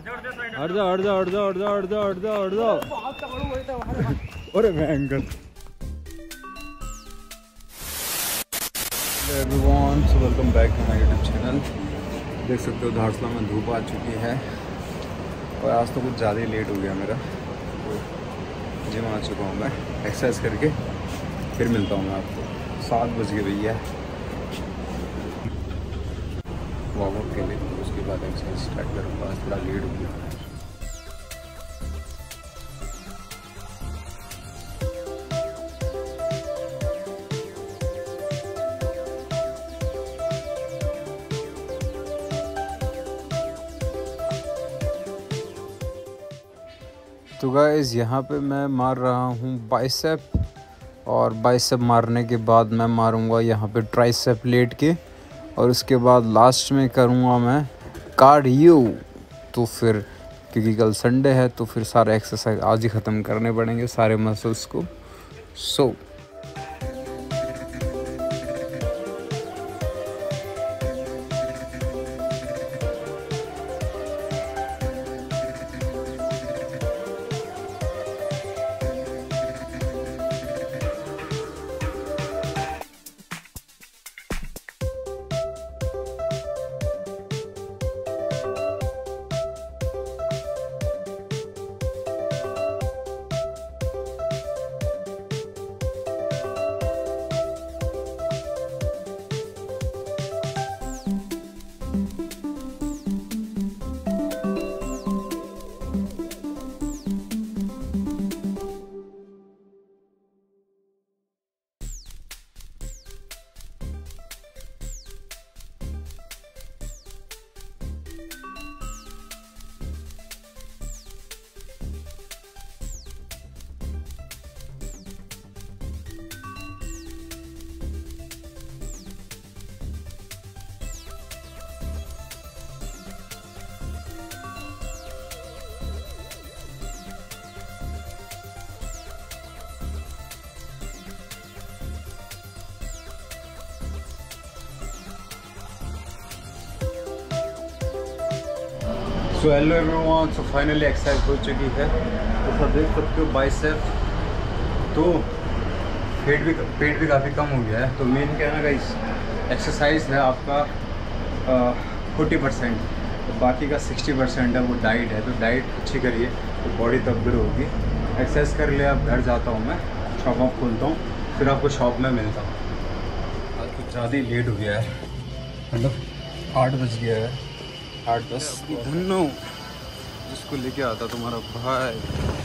हट जा हट जा हट जा हट जा हट जा हट जा हट जा। अरे भयंकर। Everyone, so welcome back to my YouTube channel. देख सकते हो धारसला में धूप आ चुकी है और आज तो कुछ ज़्यादा ही लेट हो गया मेरा। तो जिम आ चुका हूँ मैं, एक्सरसाइज करके फिर मिलता हूँ मैं आपको। 7 बज गए भैया वार्म अप के लिए, उसके बाद एक्सरसाइज स्टार्ट करूँगा। आज थोड़ा लेट हो गया। तो गाइस यहाँ पे मैं मार रहा हूँ बाइसेप, और बाइसेप मारने के बाद मैं मारूँगा यहाँ पे ट्राइसेप लेट के, और उसके बाद लास्ट में करूँगा मैं कार्डियो। तो फिर क्योंकि कल संडे है तो फिर सारे एक्सरसाइज आज ही ख़त्म करने पड़ेंगे, सारे मसल्स को। So hello everyone, so finally exercise हो चुकी है। तो सब देख सकते हो बाइसेप, तो पेट भी काफ़ी कम हो गया है। तो मेन क्या है ना गाइस, एक्सरसाइज है आपका 40%, तो बाकी का 60% है वो डाइट है। तो डाइट अच्छी करिए तो बॉडी तब ग्रो होगी। एक्सरसाइज कर लिया, अब घर जाता हूँ मैं, शॉप ऑफ खोलता हूँ, फिर आपको शॉप में मिलता हूँ। आज कुछ ज़्यादा ही लेट हो गया है, मतलब 8 बज गया है, 8-10। धन्नो जिसको लेके आता तुम्हारा भाई।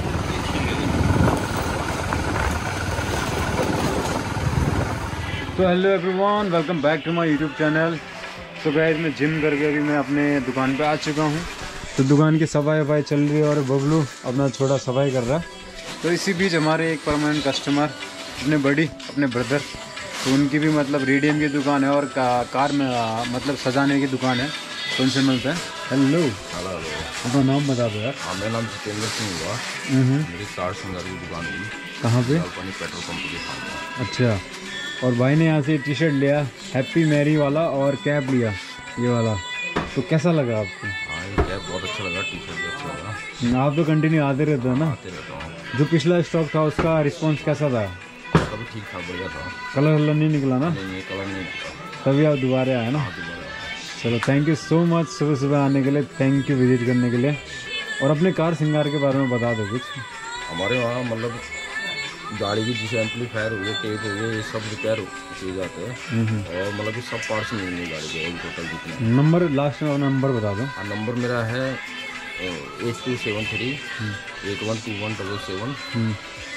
तो hello everyone, welcome back to my YouTube channel. तो गाइस मैं जिम करके अभी मैं अपने दुकान पे आ चुका हूँ। तो दुकान की सफाई वफाई चल रही है और बबलू अपना छोटा सफाई कर रहा है। तो इसी बीच हमारे एक परमानेंट कस्टमर अपने ब्रदर, तो उनकी भी मतलब रेडियम की दुकान है और कार में मतलब सजाने की दुकान है, तो उनसे मिलता है। हेलो हेलो, अपना नाम बता दो यार। मेरा नाम जितेंद्र सिंह हुआ। मेरी कार सिंगार की दुकान है। कहाँ पे? पेट्रोल पंप के सामने। अच्छा, और भाई ने यहाँ से टी शर्ट लिया हैप्पी मैरी वाला और कैप लिया ये वाला, तो कैसा लगा आपको? हाँ, ये कैप बहुत अच्छा लगा, टी शर्ट भी अच्छा लगा। आप तो कंटिन्यू आते रहते हो ना? आते रहता हूँ। जो पिछला स्टॉक था उसका रिस्पॉन्स कैसा था? कभी ठीक था, बढ़िया था। कलर नहीं निकला ना? नहीं, कलर नहीं निकला। तभी आप दोबारा आए ना? चलो, थैंक यू सो मच सुबह सुबह आने के लिए, थैंक यू विजिट करने के लिए। और अपने कार सिंगार के बारे में बता दो कुछ। हमारे वहाँ मतलब गाड़ी की जैसे एम्पलीफायर हो गए, टेप हो गए, ये सब रिपेयर किए जाते हैं। और मतलब कि सब पार्ट्स मिलेंगे गाड़ी के, टोटल जितने। नंबर लास्ट में नंबर बता दो। हाँ, नंबर मेरा है 8273 812177।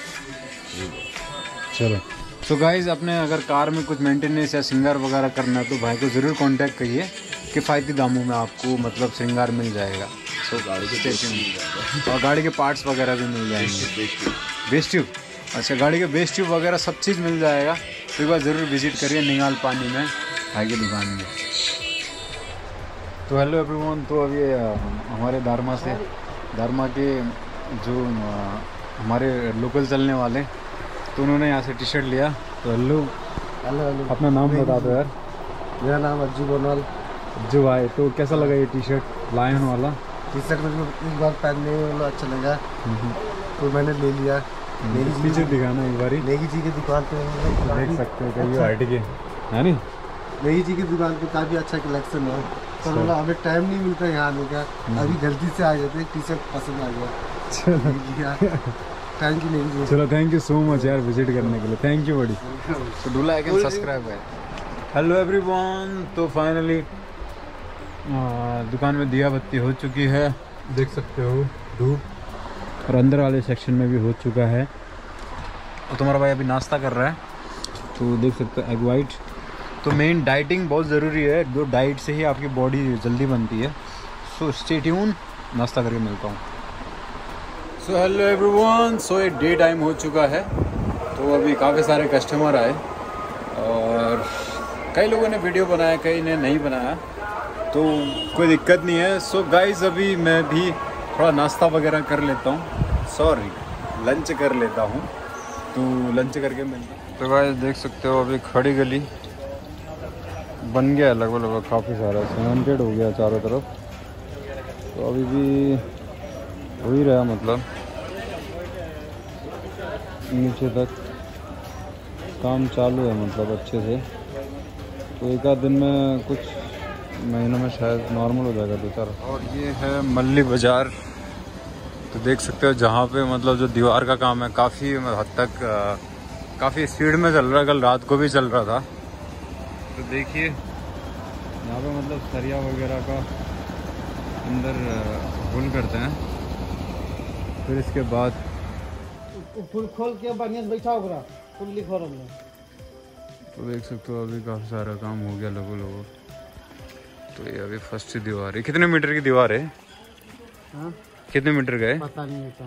चलो, तो गाइज़ अपने अगर कार में कुछ मेंटेनेंस या श्रृंगार वगैरह करना है तो भाई को ज़रूर कांटेक्ट करिए, किफ़ायती दामों में आपको मतलब श्रृंगार मिल जाएगा। तो गाड़ी के स्टेशन और गाड़ी के पार्ट्स वगैरह भी मिल जाएंगे। बेस ट्यूब, अच्छा, गाड़ी के बेस ट्यूब वगैरह सब चीज़ मिल जाएगा। तो एक बार ज़रूर विजिट करिए निगाल पानी में भाई की दुकान में। तो हेलो एवरीवन, तो अभी हमारे दारमा के जो हमारे लोकल चलने वाले, तो उन्होंने यहाँ से टी शर्ट लिया। तो हेलो हेलो, अपना नाम बता दो यार। मेरा नाम अज्जू बोनाल। अज्जू भाई, तो कैसा लगा ये टी शर्ट लायन वाला? टी शर्ट मेरे को एक बार पहनने में अच्छा लगा तो मैंने ले लिया। पीछे दिखाना एक बारी, नेगी जी की दुकान पे देख सकते हो कई आर्ट के है नी। नेगी जी की दुकान पे काफ़ी अच्छा कलेक्शन है, पर बोला हमें टाइम नहीं मिलता यहाँ आने का, अभी जल्दी से आ जाते, टी शर्ट पसंद आ गया। Thank you Negi ji. चलो थैंक यू सो मच यार विजिट करने के लिए, थैंक यू बड़ी। तो डू लाइक एंड सब्सक्राइब है। हेलो एवरीवन, तो फाइनली दुकान में दिया बत्ती हो चुकी है, देख सकते हो धूप, और अंदर वाले सेक्शन में भी हो चुका है। और तुम्हारा भाई अभी नाश्ता कर रहा है, तो देख सकते हो एग वाइट। तो मेन डाइटिंग बहुत ज़रूरी है, जो डाइट से ही आपकी बॉडी जल्दी बनती है। सो स्टे ट्यून, नाश्ता करके मिलता हूँ। सो हेलो एवरीवन, सो ये डे टाइम हो चुका है, तो अभी काफ़ी सारे कस्टमर आए और कई लोगों ने वीडियो बनाया, कई ने नहीं बनाया, तो कोई दिक्कत नहीं है। सो गाइस अभी मैं भी थोड़ा नाश्ता वगैरह कर लेता हूँ, सॉरी लंच कर लेता हूँ, तो लंच करके मिलता हूँ। तो गाइस देख सकते हो अभी खड़ी गली बन गया लगभग काफ़ी सारा, सीमेंटेड हो गया चारों तरफ, तो अभी भी हो ही रहा, मतलब नीचे तक काम चालू है, मतलब अच्छे से। तो एक आध दिन में, कुछ महीनों में शायद नॉर्मल हो जाएगा 2-4। और ये है मल्ली बाज़ार, तो देख सकते हो जहाँ पे मतलब जो दीवार का काम है काफ़ी हद तक काफ़ी स्पीड में चल रहा है, कल रात को भी चल रहा था। तो देखिए यहाँ पे मतलब सरिया वगैरह का अंदर होल करते हैं, फिर इसके बाद फुल खोल के बढ़िया से बैठा होगा, फुल लिखो हमने। तो देख सकते हो अभी काफ़ी सारा काम हो गया लगभग। तो ये अभी फर्स्ट दीवार है, कितने मीटर की दीवार है? हाँ? कितने मीटर का है? पता नहीं होता।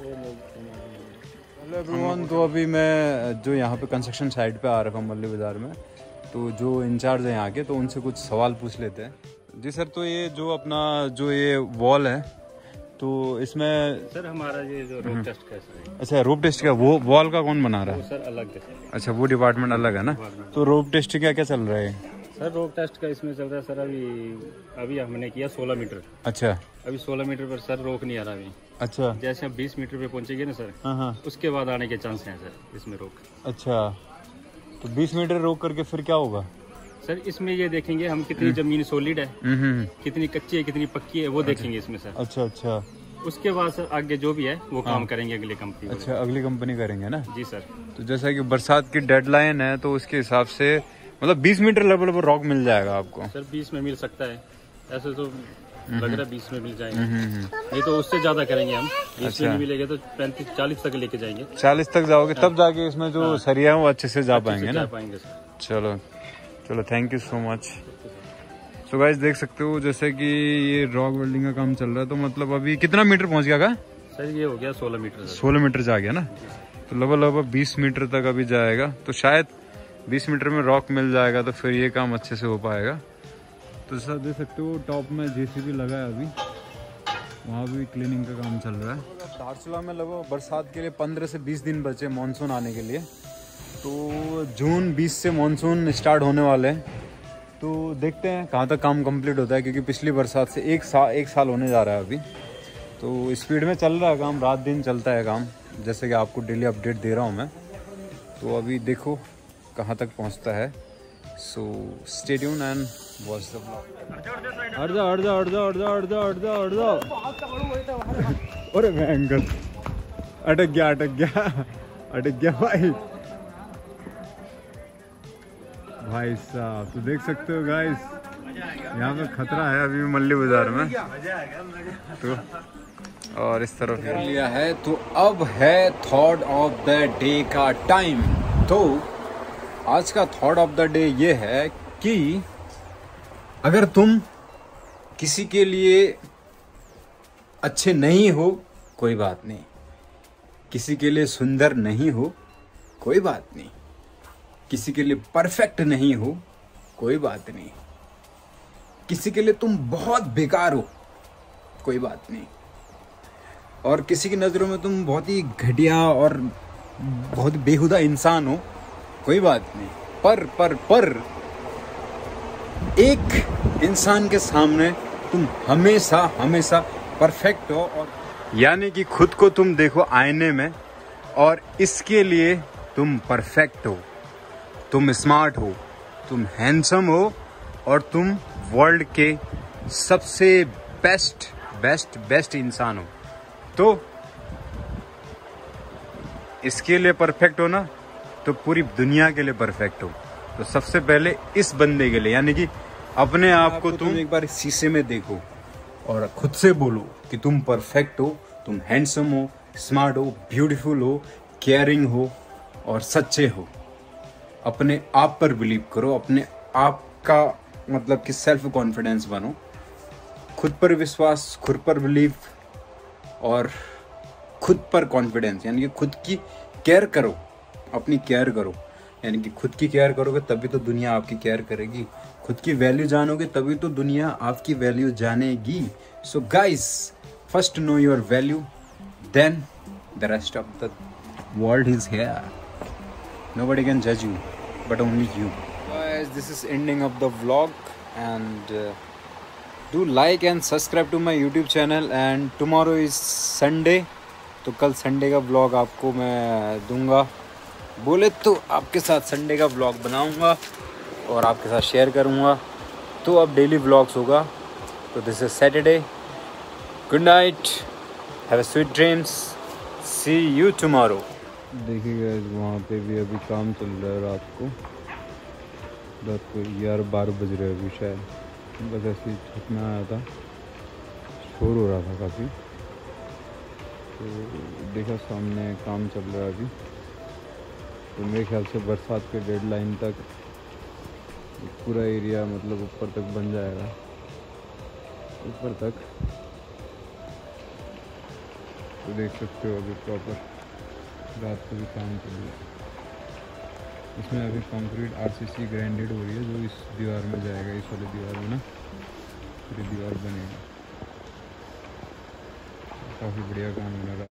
हेलो एवरीवन, तो अभी मैं जो यहाँ पे कंस्ट्रक्शन साइट पे आ रखा हूँ मल्ली बाज़ार में, तो जो इंचार्ज है यहाँ के, तो उनसे कुछ सवाल पूछ लेते हैं। जी सर, तो ये जो अपना जो ये वॉल है, तो इसमें सर हमारा ये जो रोड टेस्ट का है। अच्छा, रोड टेस्ट का वो वॉल का कौन बना रहा है? सर अलग है। अच्छा, वो डिपार्टमेंट अलग है ना। तो रोड टेस्ट क्या क्या चल रहा है? सर रोड टेस्ट का इसमें चल रहा है सर, अभी हमने किया 16 मीटर। अच्छा, अभी 16 मीटर पर सर रोक नहीं आ रहा अभी। अच्छा, जैसे हम 20 मीटर पे पहुंचेंगे ना सर, हाँ हाँ, उसके बाद आने के चांस हैं सर इसमें रोक। अच्छा, तो 20 मीटर रोक करके फिर क्या होगा? सर इसमें ये देखेंगे हम कितनी जमीन सॉलिड है, कितनी कच्ची है, कितनी पक्की है, वो देखेंगे इसमें सर। अच्छा अच्छा, उसके बाद सर आगे जो भी है वो काम करेंगे अगली कंपनी। अच्छा, अगली कंपनी करेंगे ना। जी सर। तो जैसा कि बरसात की डेडलाइन है, तो उसके हिसाब से मतलब 20 मीटर लेवल पर रॉक मिल जाएगा आपको? सर 20 में मिल सकता है, ऐसे तो लग रहा है 20 में मिल जाएंगे। नहीं तो उससे ज्यादा करेंगे हम। 20 में नहीं मिलेगा तो 35-40 तक लेके जाएंगे। 40 तक जाओगे तब जाके इसमें जो सरिया है वो अच्छे से जा पाएंगे ना। पाएंगे सर। चलो चलो, thank you so much. So guys देख सकते हो जैसे कि ये रॉक वेल्डिंग का काम चल रहा है, तो मतलब अभी कितना मीटर पहुंच गया? सर ये हो गया 16 मीटर। 16 मीटर जा गया ना, तो लगभग 20 मीटर तक अभी जाएगा, तो शायद 20 मीटर में रॉक मिल जाएगा, तो फिर ये काम अच्छे से हो पाएगा। तो सर देख सकते हो टॉप में जेसीबी लगा है, अभी वहाँ भी क्लीनिंग का काम चल रहा है। धारचूला में लगभग बरसात के लिए 15 से 20 दिन बचे मानसून आने के लिए, तो जून 20 से मानसून स्टार्ट होने वाले हैं। तो देखते हैं कहाँ तक काम कंप्लीट होता है, क्योंकि पिछली बरसात से एक साल होने जा रहा है अभी। तो स्पीड में चल रहा है काम, रात दिन चलता है काम, जैसे कि आपको डेली अपडेट दे रहा हूँ मैं। तो अभी देखो कहाँ तक पहुँचता है। So stay tune and watch the blog. हट जा। अरे भयंकर, अटक गया भाई साहब। तो देख सकते हो गाइस, यहाँ पे खतरा है अभी मल्ली बाजार में। तो और इस तरफ लिया है, तो अब है थॉट ऑफ द डे का टाइम। तो आज का थॉट ऑफ द डे ये है कि अगर तुम किसी के लिए अच्छे नहीं हो, कोई बात नहीं। किसी के लिए सुंदर नहीं हो, कोई बात नहीं। किसी के लिए परफेक्ट नहीं हो, कोई बात नहीं। किसी के लिए तुम बहुत बेकार हो, कोई बात नहीं। और किसी की नज़रों में तुम बहुत ही घटिया और बहुत बेहुदा इंसान हो, कोई बात नहीं। पर एक इंसान के सामने तुम हमेशा परफेक्ट हो, और यानी कि खुद को तुम देखो आईने में और इसके लिए तुम परफेक्ट हो, तुम स्मार्ट हो, तुम हैंडसम हो और तुम वर्ल्ड के सबसे बेस्ट इंसान हो। तो इसके लिए परफेक्ट हो ना, तो पूरी दुनिया के लिए परफेक्ट हो। तो सबसे पहले इस बंदे के लिए, यानी कि अपने आप को तुम एक बार शीशे में देखो और खुद से बोलो कि तुम परफेक्ट हो, तुम हैंडसम हो, स्मार्ट हो, ब्यूटीफुल हो, केयरिंग हो और सच्चे हो। अपने आप पर बिलीव करो, अपने आप का मतलब कि सेल्फ कॉन्फिडेंस बनो, खुद पर विश्वास, खुद पर बिलीव और खुद पर कॉन्फिडेंस, यानी कि खुद की केयर करो, अपनी केयर करो। यानी कि खुद की केयर करोगे तभी तो दुनिया आपकी केयर करेगी, खुद की वैल्यू जानोगे तभी तो दुनिया आपकी वैल्यू जानेगी। So guys, first know your value, then the rest of the world is here. Nobody can judge you, but only you. Guys, this is ending of the vlog, and do like and subscribe to my YouTube channel. And tomorrow is Sunday, तो कल Sunday का vlog आपको मैं दूंगा। बोले तो आपके साथ संडे का व्लॉग बनाऊंगा और आपके साथ शेयर करूंगा। तो अब डेली व्लॉग्स होगा। तो this is Saturday. Good night, have a sweet dreams, see you tomorrow. देखिए गाइस, वहाँ पे भी अभी काम चल रहा है। रात को 12 बज रहे अभी शायद। बस ऐसे ही छत में आया था, शोर हो रहा था काफ़ी, तो देखा सामने काम चल रहा है अभी। तो मेरे ख्याल से बरसात के डेडलाइन तक पूरा एरिया मतलब ऊपर तक बन जाएगा, ऊपर तक। तो देख सकते हो अभी प्रॉपर रात को भी काम चल रहा है। इसमें अभी कंक्रीट RCC ग्राइंडेड हो रही है, जो इस दीवार में जाएगा, इस वाली दीवार में ना पूरी दीवार बनेगा। काफ़ी बढ़िया काम हो रहा है।